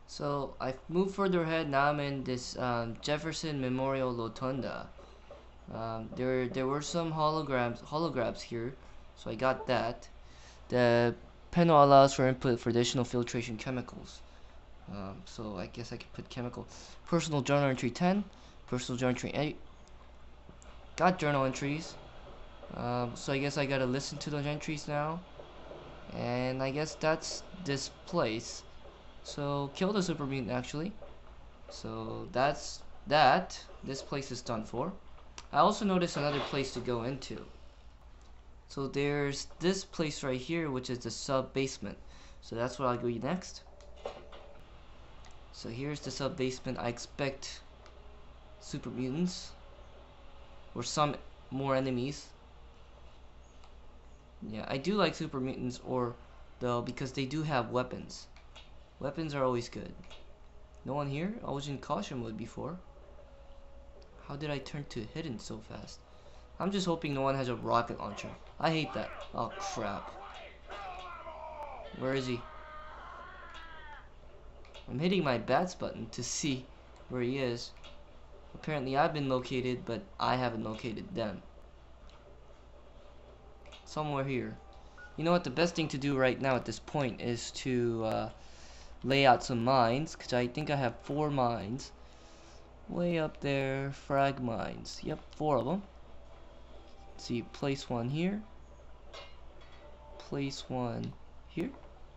So I've moved further ahead. Now I'm in this Jefferson Memorial rotunda. There were some holograms here, so I got that. The panel allows for input for additional filtration chemicals. So I guess I could put chemical. Personal journal entry 10, personal journal entry 8. Got journal entries. So I guess I gotta listen to those entries now. And I guess that's this place. So kill the super mutant actually. So that's that. This place is done for. I also noticed another place to go into. So there's this place right here, which is the sub basement. So that's what I'll go next. So here's the sub basement. I expect super mutants or some more enemies. Yeah, I do like super mutants, or though, because they do have weapons. Weapons are always good. No one here? I was in caution mode before. How did I turn to hidden so fast? I'm just hoping no one has a rocket launcher. I hate that. Oh crap. Where is he? I'm hitting my bats button to see where he is. Apparently I've been located, but I haven't located them. Somewhere here. You know what, the best thing to do right now at this point is to lay out some mines, because I think I have 4 mines. Way up there, frag mines. Yep, 4 of them. Let's see, place one here. Place one here.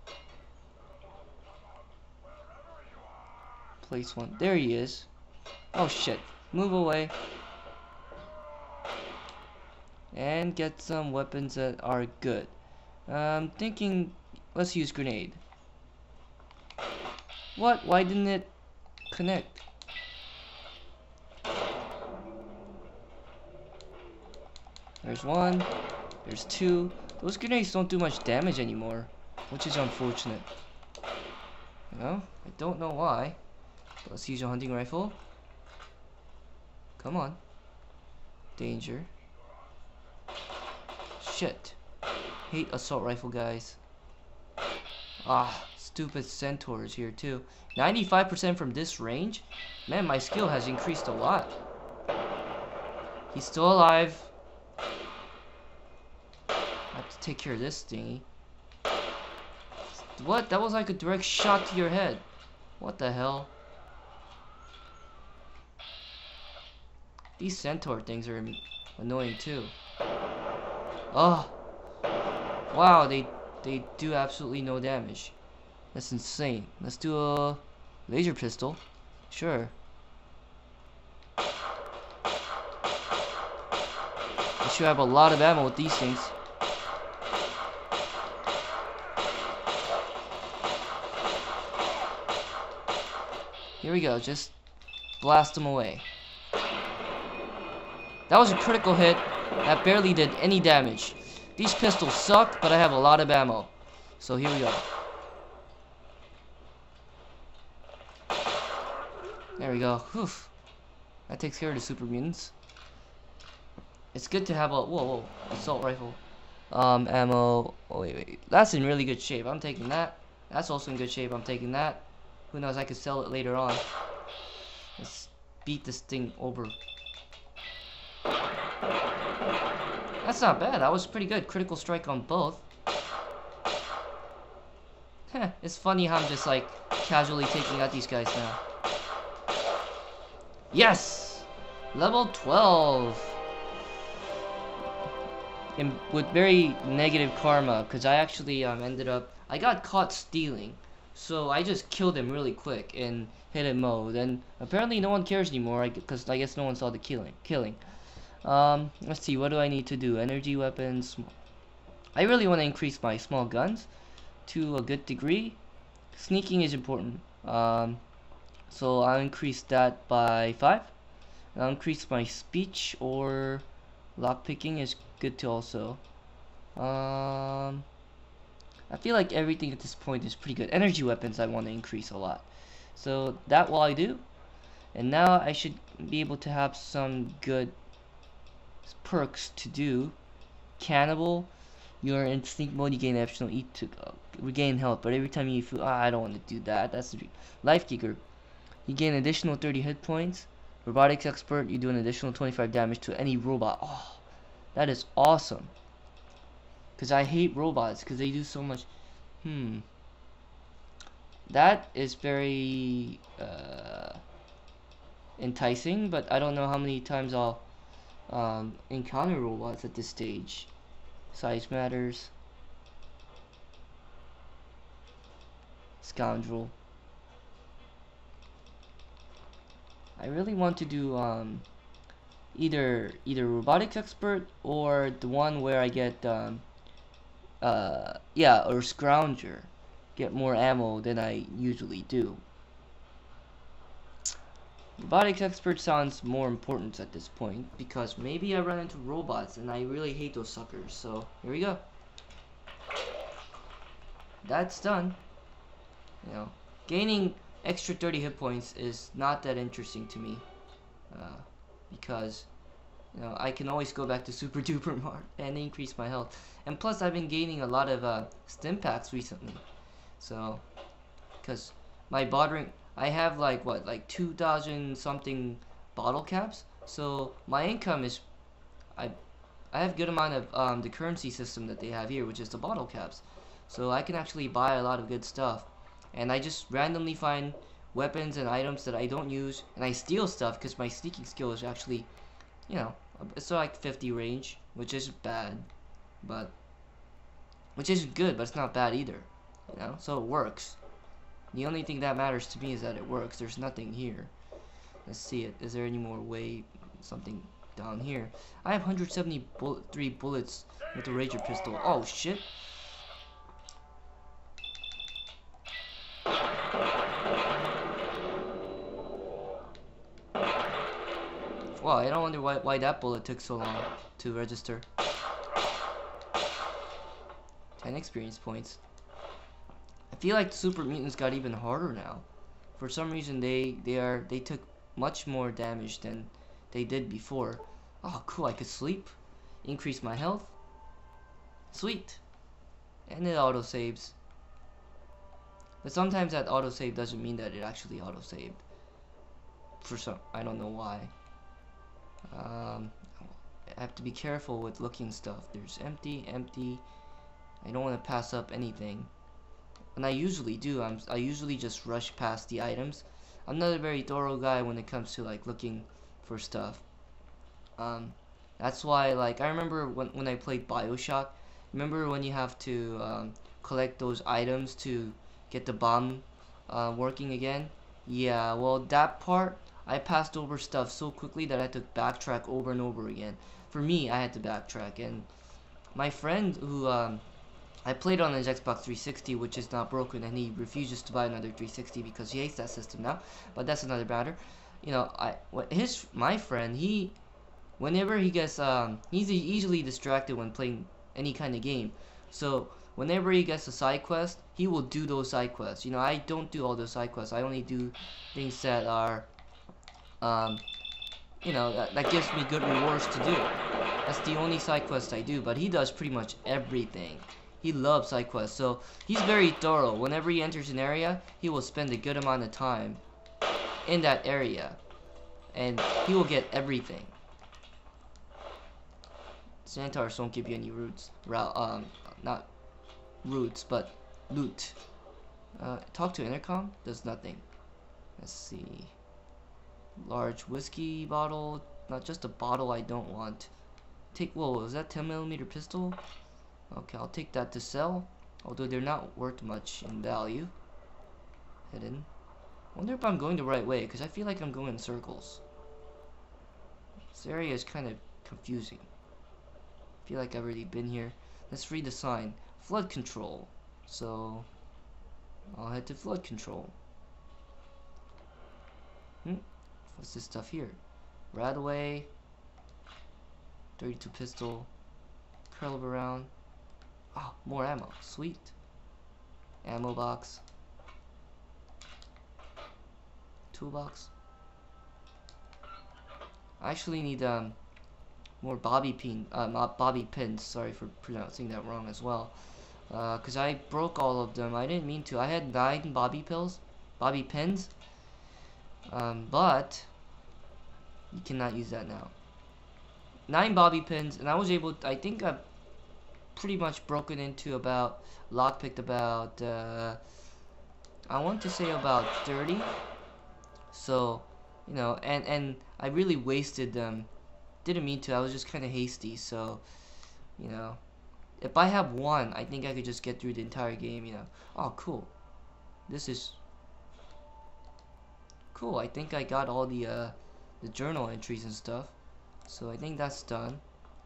Place one. There he is. Oh shit. Move away. And get some weapons that are good. I'm thinking, let's use grenade. What? Why didn't it connect? There's one. There's 2. Those grenades don't do much damage anymore, which is unfortunate. Well, I don't know why. But let's use a hunting rifle. Come on. Danger. Shit. Hate assault rifle, guys. Ah, stupid centaurs here too. 95% from this range? Man, my skill has increased a lot. He's still alive. I have to take care of this thingy. What? That was like a direct shot to your head. What the hell? These centaur things are annoying too. Oh. Wow, they do absolutely no damage. That's insane. Let's do a laser pistol. Sure. I should have a lot of ammo with these things. Here we go, just blast them away. That was a critical hit. That barely did any damage. These pistols suck, but I have a lot of ammo. So here we go. There we go. Whew. That takes care of the super mutants. It's good to have a whoa, assault rifle. Ammo. Oh wait. That's in really good shape. I'm taking that. That's also in good shape. I'm taking that. Who knows? I could sell it later on. Let's beat this thing over. That's not bad. That was pretty good. Critical strike on both. Heh, it's funny how I'm just like casually taking out these guys now. Yes! Level 12! And with very negative karma, because I actually I got caught stealing. So I just killed him really quick in hidden mode. And apparently no one cares anymore, because I guess no one saw the killing. Let's see, what do I need to do? Energy weapons. I really want to increase my small guns to a good degree. Sneaking is important. So I'll increase that by 5. I'll increase my speech, or lockpicking is good too also. I feel like everything at this point is pretty good. Energy weapons I want to increase a lot. So that will I do. And now I should be able to have some good perks to do. Cannibal. You're in sleep mode, you gain additional E to regain health, but every time you feel, I don't want to do that. That's Life Kicker. You gain additional 30 hit points. Robotics Expert, you do an additional 25 damage to any robot. Oh, that is awesome. Because I hate robots, because they do so much. That is very enticing, but I don't know how many times I'll encounter robots at this stage. Size matters. Scoundrel. I really want to do either robotics expert or the one where I get yeah, or scrounger, get more ammo than I usually do. Robotics expert sounds more important at this point because maybe I run into robots and I really hate those suckers. So here we go. That's done. You know, gaining extra 30 hit points is not that interesting to me because you know I can always go back to Super Duper Mart and increase my health. And plus, I've been gaining a lot of stim packs recently. So, because my bottling, I have like 2,000 something bottle caps. So my income is, I have good amount of the currency system that they have here, which is the bottle caps. So I can actually buy a lot of good stuff. And I just randomly find weapons and items that I don't use, and I steal stuff because my sneaking skill is actually, you know, it's like 50 range, which is bad, but which isn't good, but it's not bad either, you know. So it works. The only thing that matters to me is that it works. There's nothing here. Let's see it. Is there any more way? Something down here. I have 173 bullets with the Rager pistol. Oh shit. Wow, I don't wonder why that bullet took so long to register. 10 experience points. I feel like super mutants got even harder now. For some reason they took much more damage than they did before. Oh cool, I could sleep, increase my health. Sweet. And it auto saves. But sometimes that auto save doesn't mean that it actually auto saved. For some, I don't know why. I have to be careful with looking stuff. There's empty. I don't want to pass up anything. And I usually do. I usually just rush past the items. I'm not a very thorough guy when it comes to like looking for stuff. That's why, like, I remember when I played BioShock. Remember when you have to collect those items to get the bomb working again? Yeah, well, that part I passed over stuff so quickly that I had to backtrack over and over again. For me, I had to backtrack, and my friend who I played on his Xbox 360, which is not broken, and he refuses to buy another 360 because he hates that system now. But that's another matter. You know, my friend, whenever he gets he's easily distracted when playing any kind of game. So whenever he gets a side quest, he will do those side quests. You know, I don't do all those side quests. I only do things that are you know, that gives me good rewards to do. That's the only side quest I do, but he does pretty much everything. He loves side quests, so he's very thorough. Whenever he enters an area, he will spend a good amount of time in that area, and he will get everything. Centaurs don't give you any roots. Not roots, but loot. Talk to intercom does nothing. Let's see. Large whiskey bottle, not just a bottle I don't want. Whoa, is that 10mm pistol? Okay, I'll take that to sell, although they're not worth much in value. Hidden. Wonder if I'm going the right way, because I feel like I'm going in circles. This area is kind of confusing. I feel like I've already been here. Let's read the sign. Flood control. So I'll head to flood control. What's this stuff here? Radaway, 32 pistol, curl around. Oh, more ammo. Sweet. Ammo box. Toolbox. I actually need more bobby pins. Sorry for pronouncing that wrong as well. Cause I broke all of them. I didn't mean to. I had 9 bobby pins. But you cannot use that now. 9 bobby pins, and I was able. I think I've pretty much broken into about lockpicked about. I want to say about 30. So, you know, and I really wasted them. Didn't mean to. I was just kind of hasty. So, you know, if I have one, I think I could just get through the entire game. You know. Oh, cool. This is cool. I think I got all the journal entries and stuff. So I think that's done.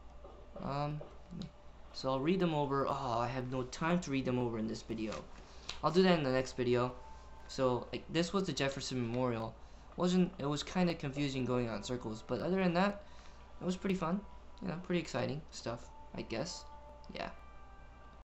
So I'll read them over. Oh, I have no time to read them over in this video. I'll do that in the next video. So like, this was the Jefferson Memorial. It was kind of confusing going on circles, but other than that, it was pretty fun. You know, pretty exciting stuff, I guess. Yeah.